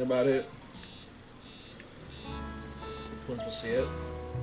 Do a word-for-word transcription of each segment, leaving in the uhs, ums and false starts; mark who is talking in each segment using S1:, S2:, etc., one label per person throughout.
S1: about it. Once we'll see it.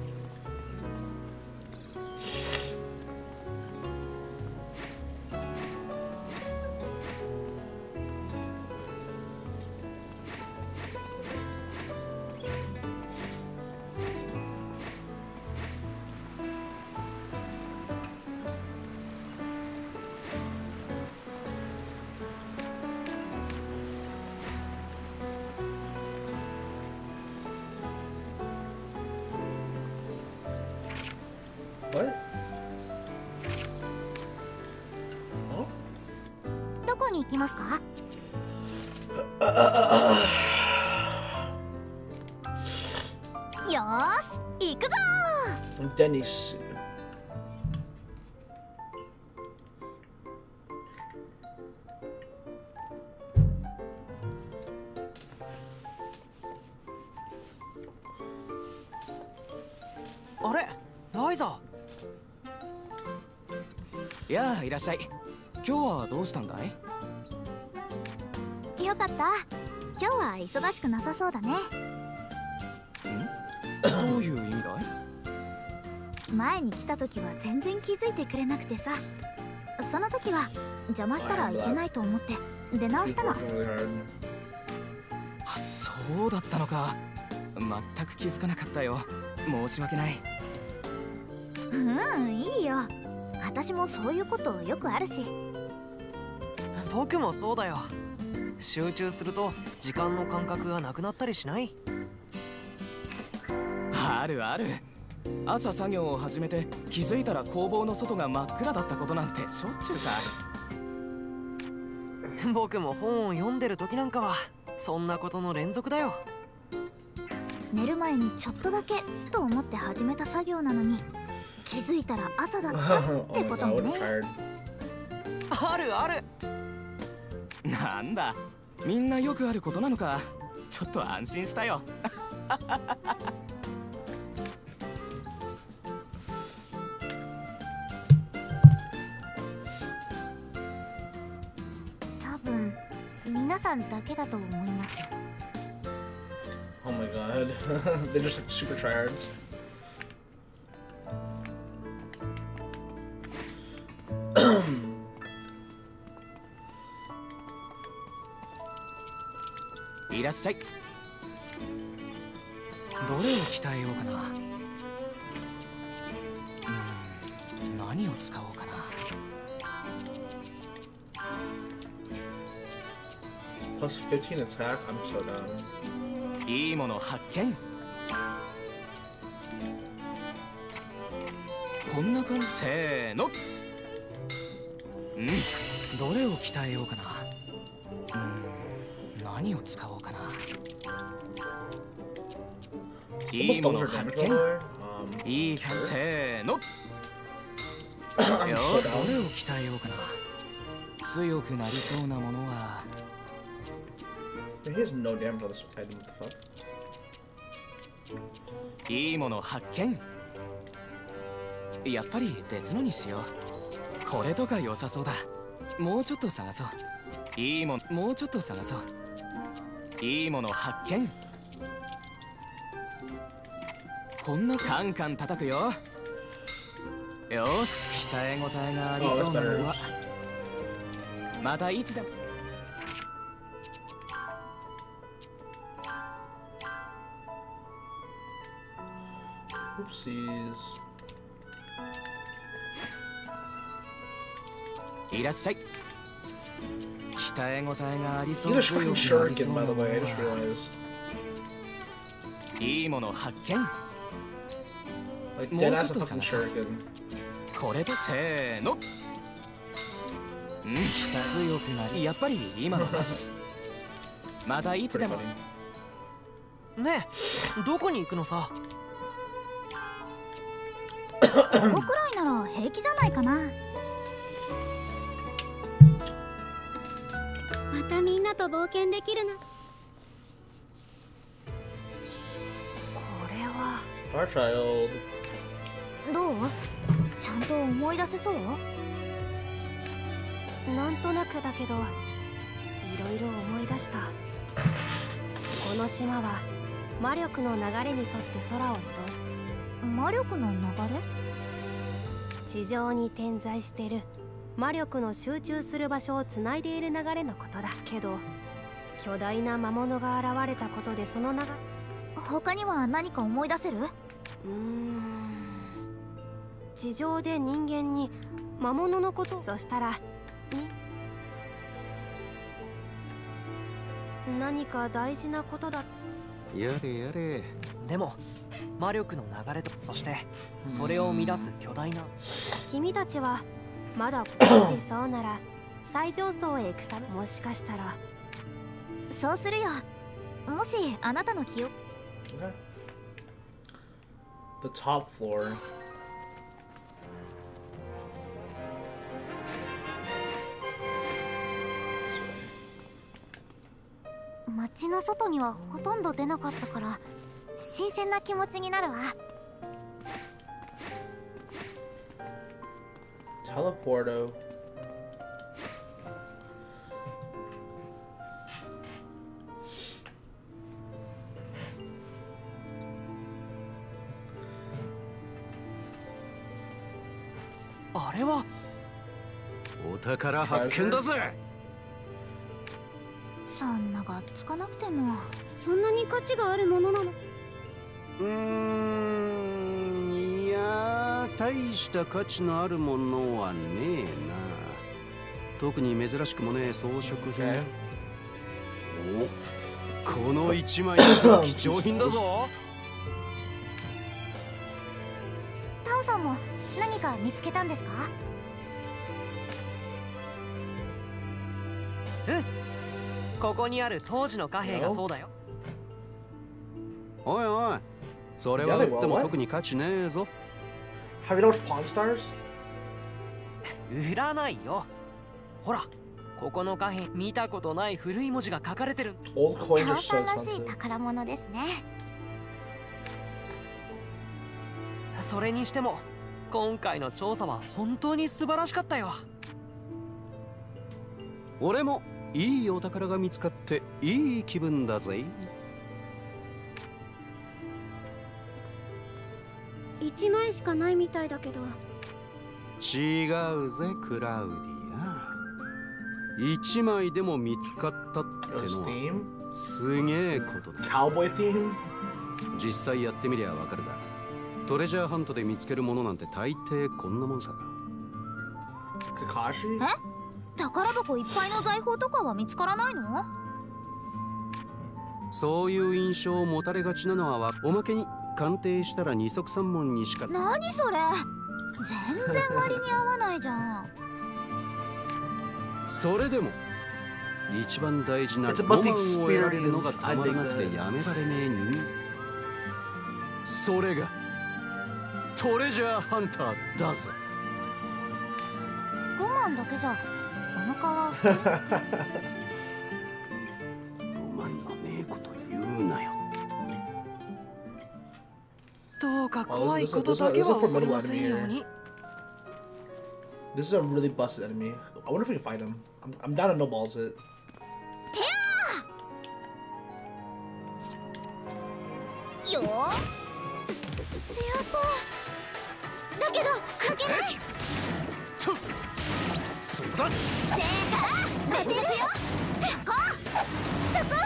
S1: What? Huh?
S2: どこに行きますか？よーし、行くぞー。
S1: デニス。
S3: あれ、ライザ。
S4: やあ、いらっしゃい。今日はどうしたんだい？
S2: よかった。今日は忙しくなさそうだね。
S4: ん？どういう意味だい？
S2: 前に来た時は全然気づいてくれなくてさ、その時は邪魔したらいけないと思って出直したの。
S4: あ、そうだったのか。全く気づかなかったよ。申し訳ない。
S2: うん、いいよ。私もそういうことよくあるし。
S3: 僕もそうだよ。集中すると時間の感覚がなくなったりしない？
S4: あるある。朝作業を始めて気づいたら工房の外が真っ暗だったことなんてしょっちゅうさ。
S3: 僕も本を読んでる時なんかはそんなことの連続だよ。
S2: 寝る前にちょっとだけと思って始めた作業なのに気づいたら朝だったってこともね。
S3: あるある。
S4: なんだ、みんなよくあることなのか。ちょっと安心したよ。
S2: 多分皆さんだけだと思います。
S1: Oh my god. They're just like super tryhards.
S4: いらっしゃい。どれを鍛えようかな。うん、何を使おうかな。
S1: Plus fifteen attack? I'm so down.
S4: いいもの発見。こんな感じ。せーの。うん、どれを鍛えようかな。うん、何を使おうかな。いいもの発見。いいか、せーの。よーし、どれを鍛えようかな。強くなりそうなものは。
S1: He has no damage on this item. What the fuck?
S4: いいもの発見。やっぱり別のにしよう。これとか良さそうだ。もうちょっと探そう。いいもの、もうちょっと探そう。いいもの発見。こんなカンカン叩くよ。よし、鍛え応えがありそうなのはまたいつでも。
S1: Oopsies.
S4: いらっしゃい。鍛え応えがありそう。
S1: He's a fucking shuriken, by the way. I just realized.
S4: いいもの発見。
S1: Like dead ass a fucking shuriken.
S4: これでせーの。うん、強くなり、やっぱり今のだし。またいつでも。
S3: ねえ、どこに行くのさ。
S2: ここくらいなら平気じゃないかな。
S5: またみんなと冒険できるの。こ
S2: れは
S1: Our child.
S2: どう？ちゃんと思い出せそう？
S5: なんとなくだけどいろいろ思い出した。
S6: の島は魔力の流れに沿って空を移動して。
S2: 魔力の流れ？
S6: 地上に点在してる魔力の集中する場所をつないでいる流れのことだけど、巨大な魔物が現れたことでその流れ。
S2: 他には何か思い出せる？
S6: うーん、地上で人間に魔物のこと。そしたらに何か大事なことだ。
S3: やれやれ。でも魔力の流れと、そしてそれを生み出す巨大な。
S6: 君たちはまだもしそうなら最上層へ行くため。もしかしたら
S2: そうするよ。もしあなたの記憶。
S1: Okay. The top floor.
S2: 街の外にはほとんど出なかったから新鮮な気持ちになるわ。
S1: Teleporto.
S3: あれはお宝発見だぜ。
S2: そんながっつかなくても。
S5: そんなに価値があるものなの？
S7: うーん、いや大した価値のあるものはねえな。特に珍しくもねえ装飾品。お、この一枚は貴重品だぞ。
S2: タオさんも何か見つけたんですか？
S3: うん、ここにある当時の貨幣がそうだよ。
S7: おいおい、それは売っても特に価値ねえぞ。
S1: Have you noticed Pawn Stars?
S3: 売らないよ。ほら、ここの貨幣見たことない古い文字が書かれてる。
S1: Old coins
S2: タ
S1: are
S2: オさ
S1: so
S2: んらしい
S1: expensive.
S2: 宝物ですね。
S3: それにしても今回の調査は本当に素晴らしかったよ。
S7: 俺もいいお宝が見つかっていい気分だぜ。
S5: 一枚しかないみたいだけど。
S7: 違うぜクラウディア。一枚でも見つかったっての
S1: Ghost
S7: は
S1: theme?
S7: すげえことだ。
S1: Cowboy theme?
S7: 実際やってみりゃわかるだ。トレジャーハントで見つけるものなんて大抵こんなもんさ。
S1: Kakashi?
S2: え？宝箱いっぱいの財宝とかは見つからないの？
S7: そういう印象を持たれがちなのはわ、おまけに鑑定したら二足三文にしか。
S2: 何それ？全然割に合わないじゃん。
S7: それでも一番大事な
S1: It's
S7: ロ
S1: about
S7: マン
S1: the
S7: を得られるのが
S1: experience.
S7: たまらなくてやめられねえに。それがトレジャーハンターだぜ。
S2: ロマンだけじゃお腹は
S7: ロマンのねえこと言うなよ。
S3: どうか怖いことだけは起こりませんように。
S1: This is a really busted enemy. I wonder if we can fight him. I'm, I'm down to no balls it.
S2: よー強そうだけど書けない。
S7: そうだ。
S2: せーか寝てるよ。そこそこ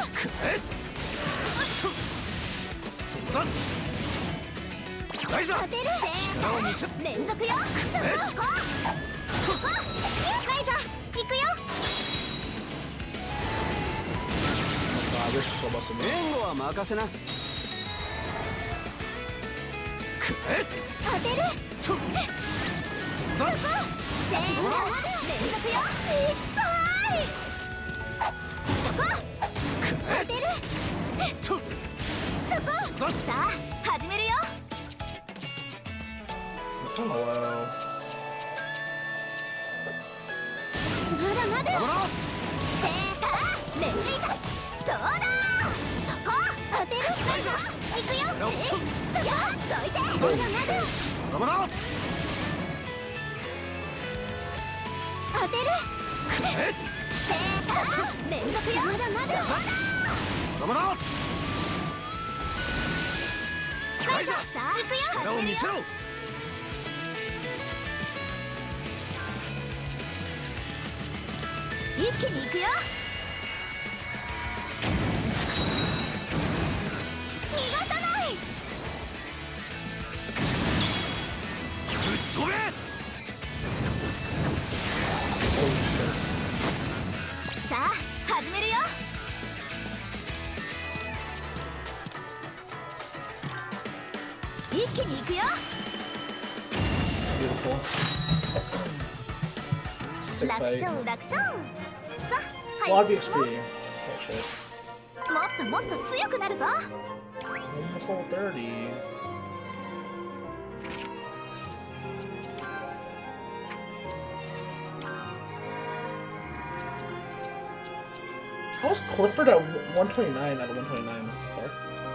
S7: そうだ。ナイス。
S2: 当てる。せーか連続よ。そこそこナイザ行くよ。
S1: God, this is so busted.
S7: 援護は任せな。
S2: 当てる。
S7: そうだ。
S2: せーか連続よ。いっぱいそこ当てる。そこさあ始めるよ。
S1: Hello.
S2: まだまだ。せーか連続だ。どうだそこ当てる。行くよ。よっどいて。まだまだ。
S7: 頑張ろう。
S2: 当てる。せーか連続よ。まだまだ。
S7: 頑張ろう。
S2: ライザー、さあ行くよ。
S4: 力を見せろ。
S2: 一気に行くよ。逃がさない。
S4: ぶっ飛べ。
S2: さあ始めるよ。一気に行くよ。楽勝楽勝。さあ
S1: A lot of
S2: 早く
S1: X
S2: 進
S1: P.
S2: もう。
S1: Oh shit.
S2: もっともっと強くなるぞ。
S1: Almost level thirty. How's Clifford at one twenty-nine out of one twenty-nine? Fuck.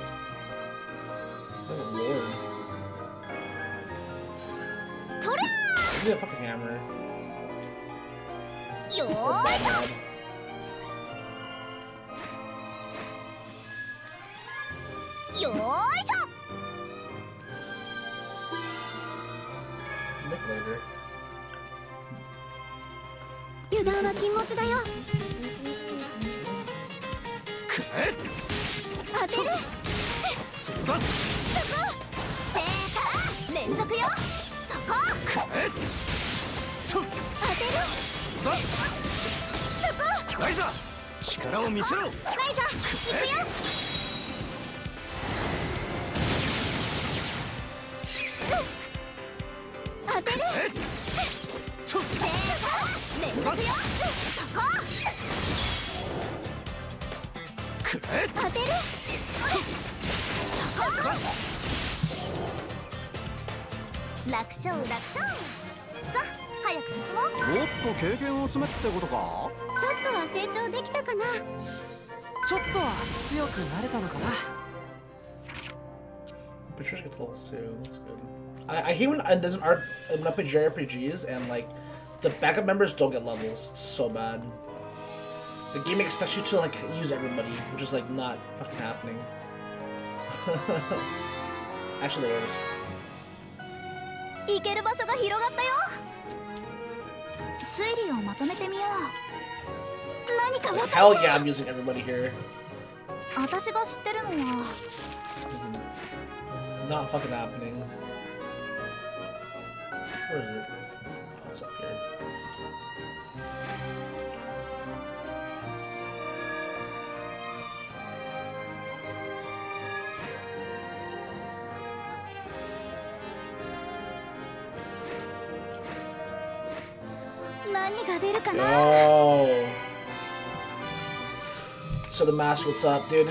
S1: Oh lord.
S2: とりゃ
S1: Give me a fucking hammer.
S2: ーよ
S1: Oh,
S2: ー
S1: bad
S2: いしょ。
S1: mod.
S2: よーいしょ。
S1: Nick later.
S5: 油断は禁物だよ。
S4: くえ。
S5: 当てる。
S4: そうだ。
S2: そこ。正解。連続よ。そこ。
S4: くえ。と。
S2: 当てる。
S4: そうだ。
S2: そこ。
S4: ライザー、力を見せろ。
S2: ライザー行くよ。当てる。
S4: え。と。
S2: 正解。連続よ。そこ。
S4: くえ。
S2: 当てる。そこ。楽勝楽勝。さあ早く進もう。
S7: もっと経験を積めってことか。
S5: ちょっとは成長できたかな。
S3: ちょっとは強くなれたのかな。
S1: Patricia gets levels too. That's good. I, I hate when it doesn't art when I play J R P Gs and like the backup members don't get levels. It's so bad. The game expects you to like use everybody, which is like not fucking happening. Actually, there is.
S2: 行ける場所が広がったよ。推理をまとめてみよう。何かわか
S1: Hell yeah, I'm using everybody here.
S2: 私が知ってるのは
S1: Not fucking happening. Where is it? Oh, it's up here. Yo. So the mask, what's up, dude?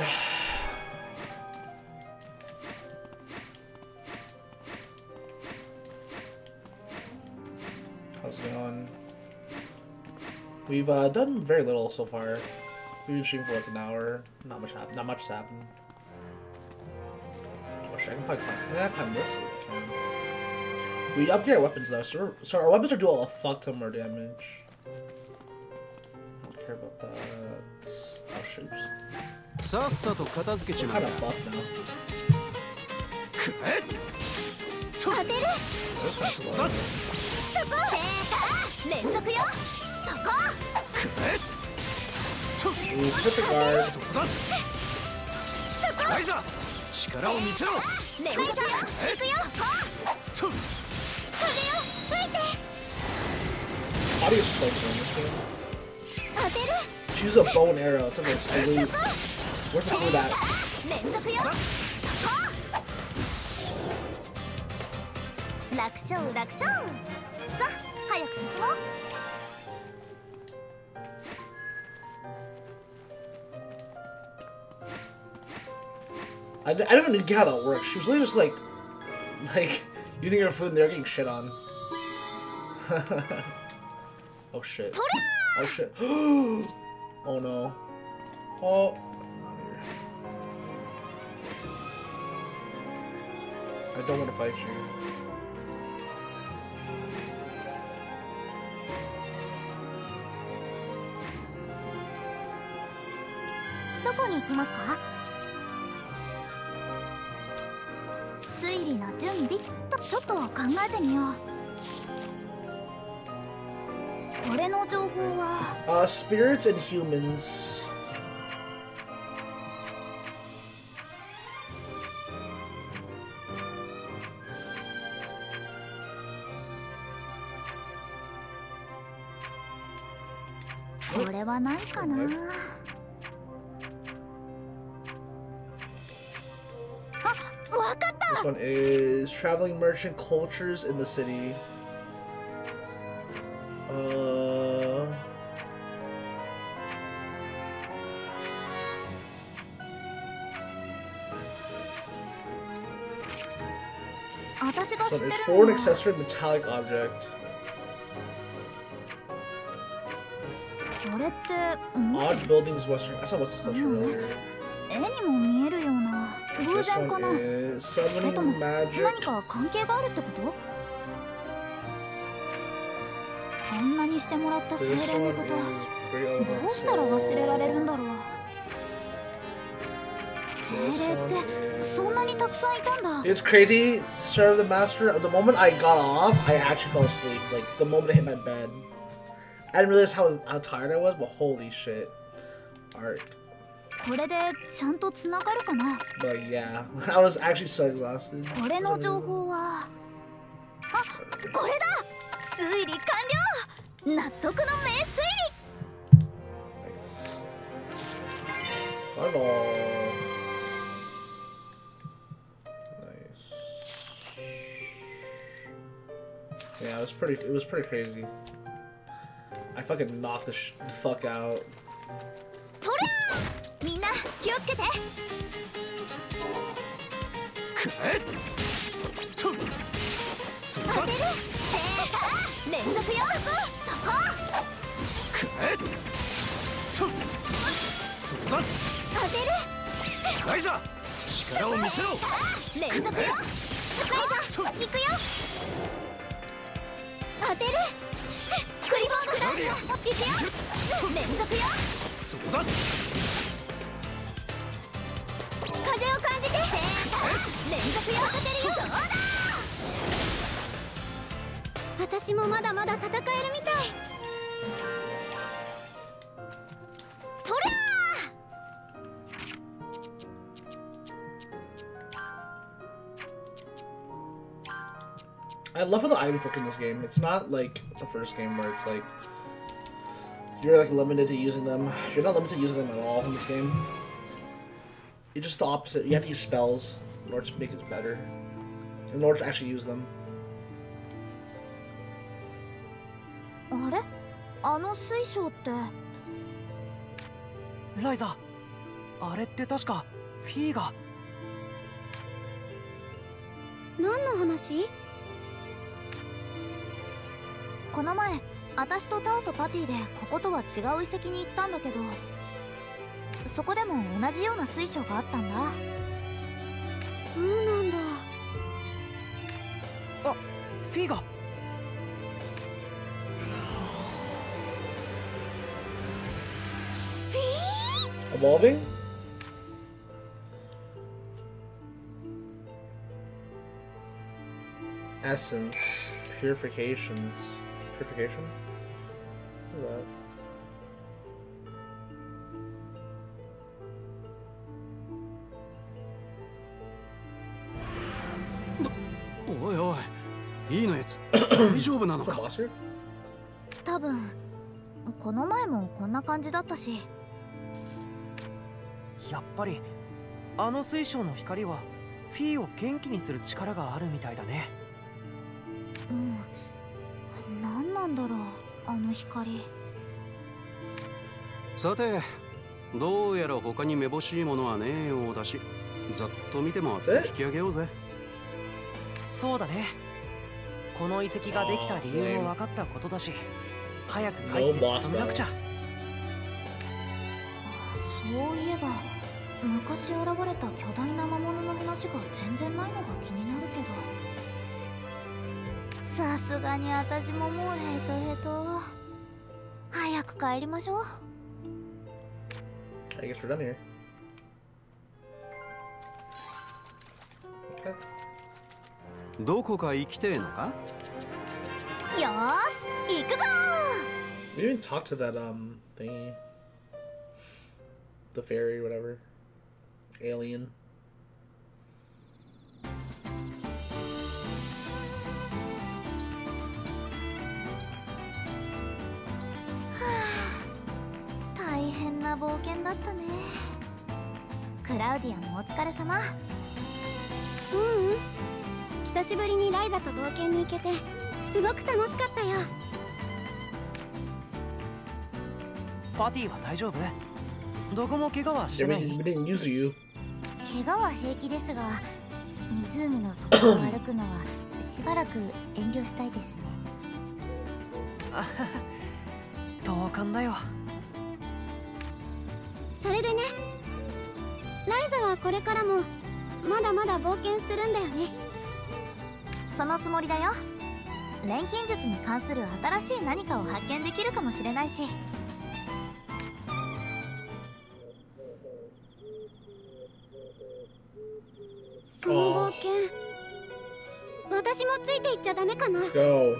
S1: How's it going? We've uh, done very little so far. We've been streaming for like an hour. Not much happened. Not much has happened. Oh shit! I can probably climb. Can I climb this? We upgrade our weapons though, so, we're, so our weapons are doing a fuck ton more damage. Don't care about that. Oh shit. I'm kind of buff now. That's slow.
S2: そこ正解連続よそこ
S1: Ooh, perfect guard.
S2: そこ
S4: ライザー、力を見せろ。
S2: 連続よ行くよそこ風よ吹いて
S1: Body is so good in this game.
S2: 当てる
S1: She used a bow and arrow. It's like a really... Where's the clue that?
S2: 連続よそこ楽勝楽勝さあ早く進もう
S1: I, I don't even get how that works. She was literally just like... Like, using her food and they're getting shit on. Oh shit. Oh shit. Oh no. Oh. I don't want to fight you.
S2: 推理の準備とちょっと考えてみよう。これの情報は
S1: Uh, spirits and humans.
S2: これはないかな。あ、わかった。
S1: This one is traveling merchant cultures in the city. Uh,
S2: 私が知
S1: this
S2: って
S1: one
S2: る
S1: is
S2: の
S1: foreign
S2: は
S1: accessory metallic object.
S2: これってん
S1: Odd buildings western. I saw what's the culture earlier.
S2: 絵にも見えるような偶
S1: This
S2: 然か
S1: one
S2: な。
S1: is
S2: それとも
S1: summoning
S2: 何
S1: magic.
S2: か関係があるってこと？こんなにしてもらった精
S1: This
S2: 霊の
S1: one
S2: こ
S1: is
S2: と
S1: pretty
S2: ど
S1: elemental.
S2: うしたら忘れられるんだろう。精
S1: This
S2: 霊
S1: one
S2: ってそんなにたくさんいたんだ。
S1: It's crazy, Serve the Master. The moment I got off, I actually fell asleep. Like, the moment I hit my bed. I didn't realize how, how tired I was, but holy shit. Arc.
S2: これでちゃんとつながるかな。
S1: But yeah, I was actually so exhausted.
S2: これの情報は、あ、これだ。推理完了。納得の名推理。
S1: Nice. Hello. Nice. Yeah, it was pretty. It was pretty crazy. I fucking knocked the, sh the fuck out.
S2: とりゃー、みんな気をつけて。当てる。連続よ。そこ。当てる。
S4: ライザー、力を見せろ。
S2: 連続よ。ライザー、行くよ。当てる。クリボークラウンド。行くよ。連続よ。
S4: そうだ。
S2: 風を感じて。連続よ。当てるよ。どうだ。私もまだまだ戦えるみたい。とりゃ
S1: I love how the items work in this game. It's not like the first game where it's like you're like limited to using them. You're not limited to using them at all in this game. It's just the opposite. You have to use spells in order to make it better. In order to actually use them.
S2: あれ？あの水晶って。
S3: ライザ、あれって確かフィーが。
S5: 何の話？
S2: この前、私とタオとパティでこことは違う遺跡に行ったんだけど、そこでも同じような水晶があったんだ。
S5: そうなんだ。
S3: あ、フィーが。
S1: Evolving? Essence. Purifications. Purification? What is that?
S7: おいおい、いいのやつ大丈夫なのか。
S2: 多分この前もこんな感じだったし。
S3: やっぱりあの水晶の光はフィーを元気にする力があるみたいだね。
S2: うん、何なんだろうあの光。
S7: さて、どうやら他にめぼしいものはねえようだし、ざっと見て回って引き上げようぜ。
S3: そうだね。この遺跡ができた理由も分かったことだし、早く帰って止めなくちゃ。
S2: そういえば昔現れた巨大な魔物の話が全然ないのが気になるけど、さすがに私ももうヘトヘト。早く帰りましょう。
S1: I guess we're done here. Okay.
S7: どこか行きてえのか？
S2: よーし、行くぞ
S1: We didn't talk to that um thingy. The fairy, whatever. Alien.
S2: 大変な冒険だったね。クラウディアもお疲れ様。
S5: ううん、久しぶりにライザと冒険に行けてすごく楽しかったよ。
S3: パティは大丈夫？どこも怪我はして
S1: Yeah,
S3: な
S1: we
S3: い？
S1: didn't, we didn't use you.
S2: 怪我は平気ですが、湖の底を歩くのはしばらく遠慮したいですね。
S3: 同感だよ。
S5: それでね、ライザはこれからもまだまだ冒険するんだよね。
S2: そのつもりだよ。錬金術に関する新しい何かを発見できるかもしれないし。
S5: その冒険、私もついていっちゃダメかな。
S1: Let's go.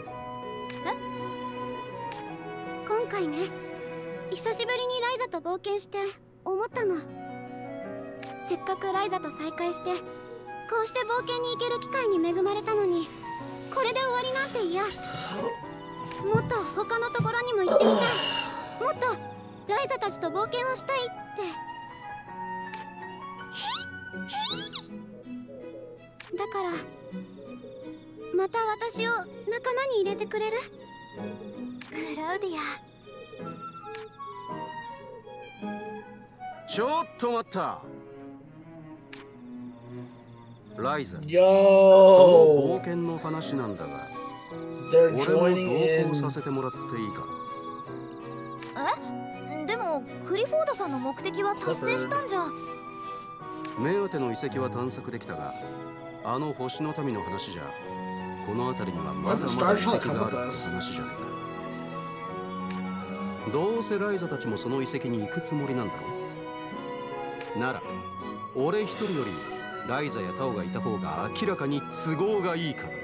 S5: 今回ね、久しぶりにライザと冒険して思ったの。せっかくライザと再会してこうして冒険に行ける機会に恵まれたのに、これで終わりなんて嫌。もっと他のところにも行ってみたい。もっとライザたちと冒険をしたいって。だからまた私を仲間に入れてくれる？
S2: クラウディア。
S7: ちょっと待った。ライザ、
S1: Yo!
S7: その冒険の話なんだが、
S1: They're
S7: 俺
S1: joining
S7: も同
S1: in.
S7: 行させてもらっていいか？
S2: え？でもクリフォードさんの目的は達成したんじゃ。
S7: 目当ての遺跡は探索できたが、あの星の民の話じゃ、この辺りにはまだまだ遺跡があるって話じゃないか。どうせライザたちもその遺跡に行くつもりなんだろう。なら俺一人よりライザやタオがいた方が明らかに都合がいいからな。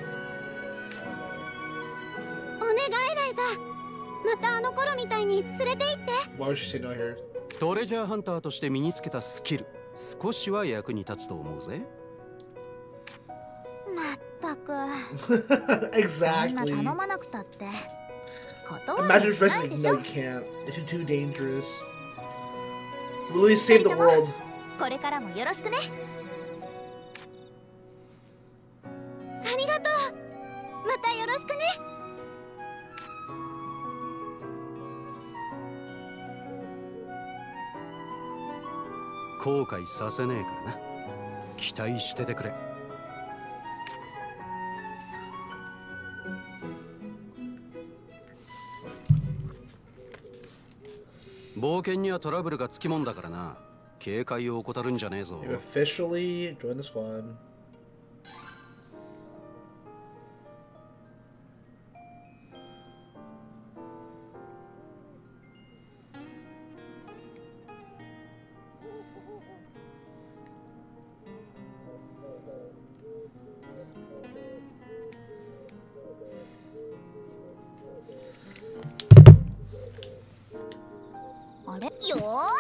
S5: お願いライザ、またあの頃みたいに連れて行って。
S1: Why would she say no here?
S7: トレジャーハンターとして身につけたスキル、少しは役に立つと思うぜ。
S2: まったく。
S1: Exactly.
S2: そんな頼まなくたって。断る
S1: Imagine
S2: しない
S1: Fresnel.
S2: でし
S1: No,
S2: ょ
S1: you can't. It's too dangerous. Really save the world.
S2: これからもよろしくね。
S5: ありがとう。またよろしくね。
S7: 後悔させねえからな。期待しててくれ。冒険にはトラブルがつきもんだからな。警戒を怠るんじゃねえぞ。
S1: You officially joined the squad.
S2: よーいし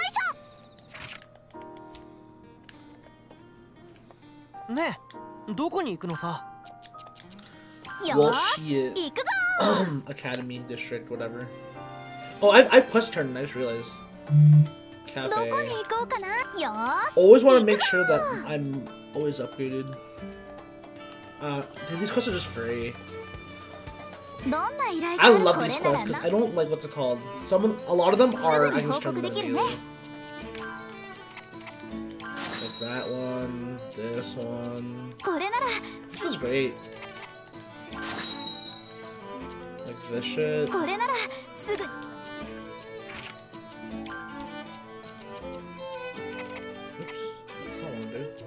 S3: ょ。ねえ、どこに行くのさ。
S2: よ
S1: Well,
S2: ーし
S1: she
S2: 行くぞ。
S1: Academy, district, whatever. Oh, I I quest turned. I just realized.
S2: どこ
S1: Cafe.
S2: に行こうかな。よーし
S1: Always want to
S2: 行
S1: make
S2: くぞ
S1: sure that I'm always upgraded. Uh, dude, these quests are just free.
S2: どんな依頼
S1: I
S2: か
S1: love
S2: こ
S1: these
S2: れな
S1: quests
S2: ら
S1: because
S2: な
S1: I don't like what's it called. Some, of- a lot of them are I can just turn them
S2: すぐに報告できるね。
S1: immediately. Like that one, this one.
S2: これなら
S1: This is great. Like this shit.
S2: これならすぐ
S1: Oops, that's not what I wanna do.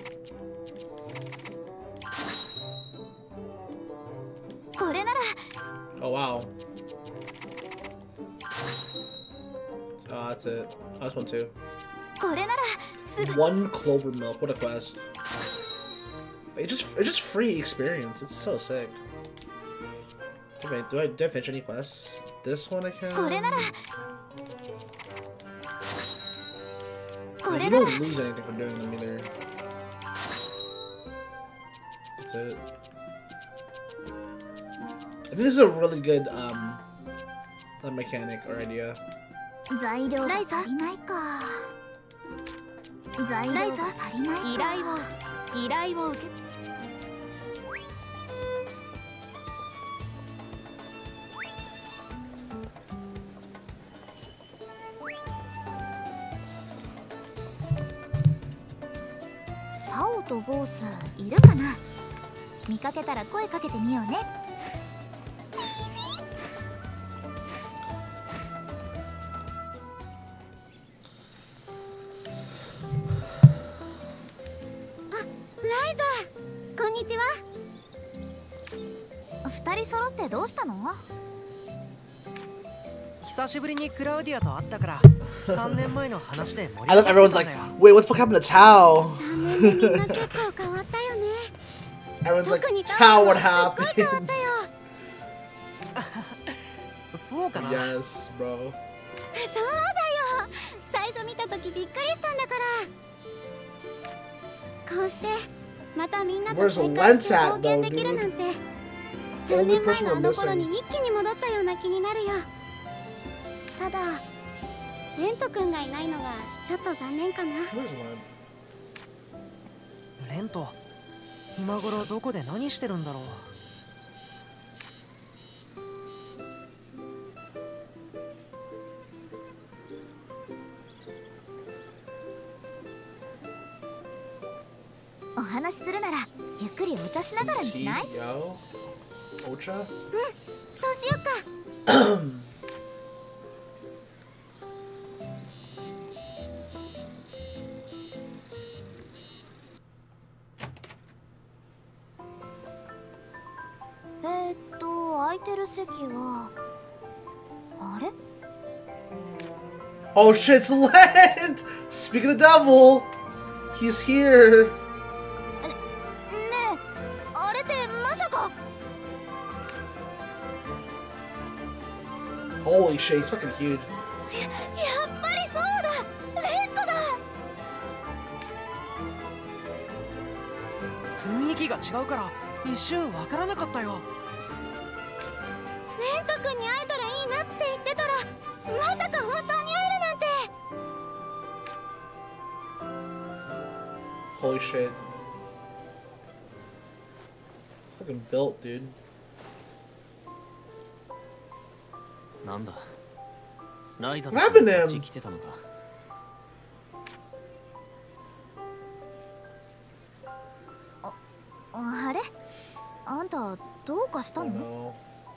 S2: これなら
S1: Oh wow. Oh, that's it. Oh, this one too.
S2: これならすぐ
S1: One clover milk. What a quest. It just it's just free experience. It's so sick. Wait, do I, do I finish any quests? This one I can. Like, you don't lose anything from doing them either. That's it. I think this is a really good um a mechanic or idea.
S2: 材料が足りないか。材料が足りないか。依頼を依頼を受け。タオとボースいるかな。見かけたら声かけてみようね。二人揃ってどうしたの？
S3: 久しぶりにクラウディアと会ったから三年前の話で盛り
S1: I
S3: 上
S1: love
S3: が
S1: everyone's
S3: ったん
S1: like,
S3: だよ。
S1: wait, what the fuck happened to Tao?
S5: さんねんでみんな結構変わったよね。
S1: Everyone's like,
S5: 特に
S1: Tao, what
S5: すっごい変わっ
S1: happened?
S5: たよ。
S3: そうかな。
S1: Yes, bro.
S5: そうだよ。最初見た時びっくりしたんだから。こうしてまたみんなと
S1: Where's
S5: 再会して
S1: Lens at,
S5: 冒険できる
S1: though,
S5: なんて。
S1: The
S5: 3
S1: only
S5: 年前
S1: person
S5: のあ
S1: we're
S5: の頃
S1: missing.
S5: に一気に戻ったような気になるよ。ただレント君がいないのがちょっと残念かな。
S1: Where's Len?
S3: レント、今頃どこで何してるんだろう。
S2: お話しするならゆっくりお茶しながらにしない？
S1: Yo? Ocha?
S5: そうしよっか。
S2: えーっと空いてる席はあれ？
S1: Oh shit, it's Lent! Speak of the devil! He's here!
S2: ねえ、あれってまさか。
S1: Holy shit, he's fucking huge.
S2: やっぱりそうだ、レントだ。
S3: 雰囲気が違うから一瞬わからなかったよ。
S5: レント君に会えたらいいなって言ってたら、まさか本当に会えるなんて。
S1: Holy shit. It's fucking built, dude.
S4: なんだライザと
S1: What happened to
S4: こっち
S1: him?
S4: 来てたのか。
S2: あれ？あんたどうかした
S1: Oh
S2: の？
S1: no.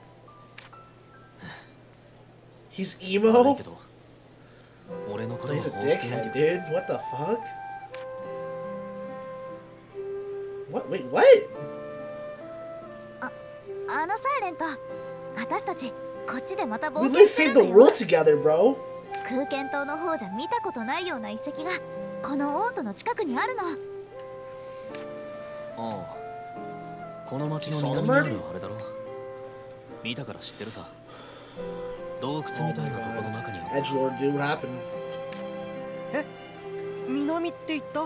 S1: He's
S4: 悪い
S1: emo?
S4: けど俺のことを
S1: He's
S4: 放
S1: a
S4: ってみて
S1: dickhead, dude. What the fuck? What? Wait, what?
S2: あのさレント、私たちこっちでまた冒
S1: We
S2: 険
S1: literally
S2: する
S1: saved
S2: ん
S1: the
S2: だよ。
S1: world together, bro.
S2: 空間島の方じゃ見たことないような遺跡がこのオートの近くにあるの。
S4: ああこの町の
S1: You saw
S4: 南
S1: them
S4: にあ
S1: already?
S4: るあれだろ。見たから知ってるさ。洞窟みたいなところの中にある。
S1: Edgelord, dude, what happened?
S3: え、南って言った？
S4: あ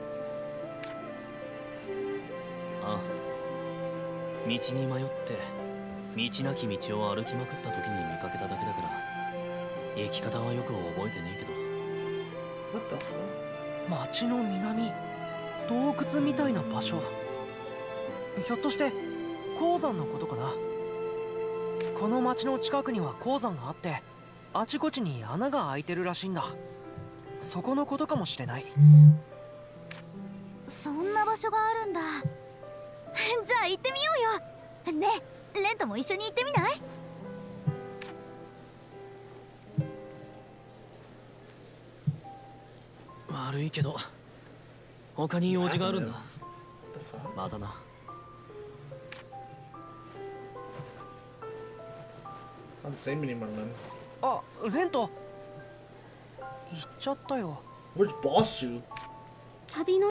S4: あ道に迷って道なき道を歩きまくった時に見かけただけだから行き方はよく覚えてねえけど。
S1: What the fuck?
S3: 町の南、洞窟みたいな場所。ひょっとして鉱山のことかな。この町の近くには鉱山があってあちこちに穴が開いてるらしいんだ。そこのことかもしれない。
S2: そんな場所があるんだ。じゃあ行ってみようよ。ねえ、レントも一緒に行ってみない？
S4: 悪いけど他に用事があるんだ。
S1: What the fuck?
S4: またな。
S1: Not the same anymore, man.
S3: あ、レント行っちゃったよ。
S1: Where's Bossu?
S5: 旅の